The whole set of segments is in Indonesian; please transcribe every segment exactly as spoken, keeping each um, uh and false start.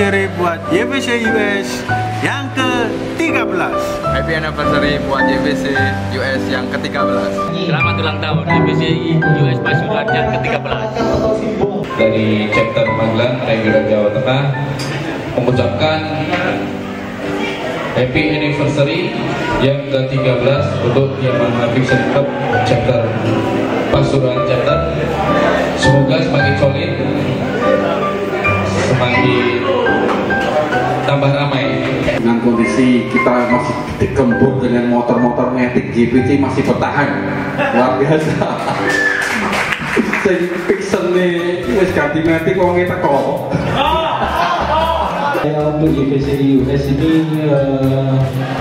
anniversary buat Y V C U S yang ke tiga belas. Happy anniversary buat Y V C U S yang ke tiga belas. Selamat ulang tahun Y V C U S Pasuruan yang ke tiga belas. Dari chapter Magelang, Regional Jawa Tengah mengucapkan happy anniversary yang ke tiga belas untuk Yamaha Fiction Club chapter Pasuruan chapter. Semoga semakin solid, semakin tambah ramai. Dengan kondisi kita masih digembur dengan motor-motor Matic, G P C masih bertahan luar biasa. Sing Fiction nih wis ganti Matic wong kita kok. Ya, untuk Y V C U S ini uh...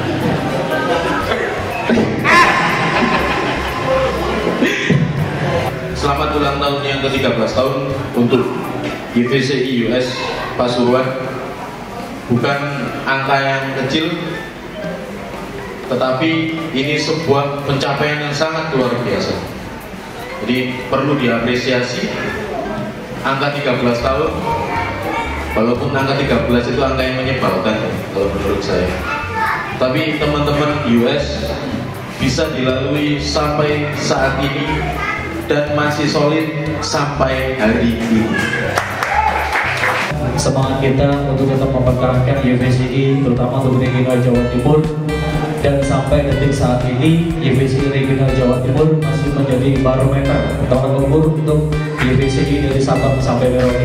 Selamat ulang tahun yang ke tiga belas tahun untuk Y V C U S Pasuruan. Bukan angka yang kecil, tetapi ini sebuah pencapaian yang sangat luar biasa. Jadi perlu diapresiasi angka tiga belas tahun. Walaupun angka tiga belas itu angka yang menyebalkan kalau menurut saya, tapi teman-teman U S bisa dilalui sampai saat ini dan masih solid sampai hari ini. Semangat kita untuk tetap mempertahankan Y V C I, terutama untuk regional Jawa Timur, dan sampai detik saat ini Y V C I regional Jawa Timur masih menjadi barometer tolak ukur untuk Y V C I dari Sabang sampai Merauke.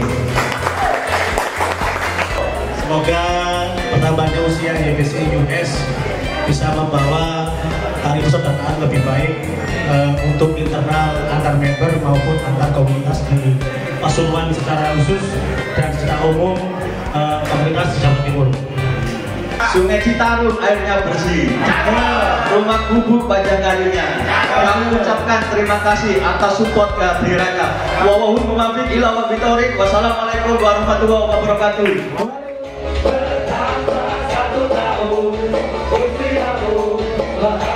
Semoga bertambahnya usia Y V C I U S bisa membawa tali persaudaraan lebih baik uh, untuk internal antar member maupun antar komunitas di Pasuruan secara khusus dan secara umum uh, komunitas di Jawa Timur. Sungai Citarum airnya bersih, rumah gubuk banyak kalinya. Kami ucapkan terima kasih atas support kehadirannya. Wallahul muwaffiq ila aqwamit thoriq. Wassalamualaikum warahmatullahi wabarakatuh.